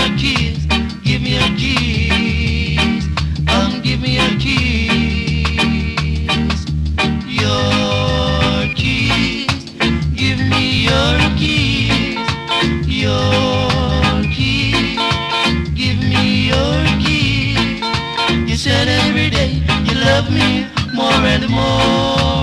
a kiss, give me a kiss, give me a kiss. Your kiss, give me your kiss, your kiss, give me your kiss. You said every day you love me more and more.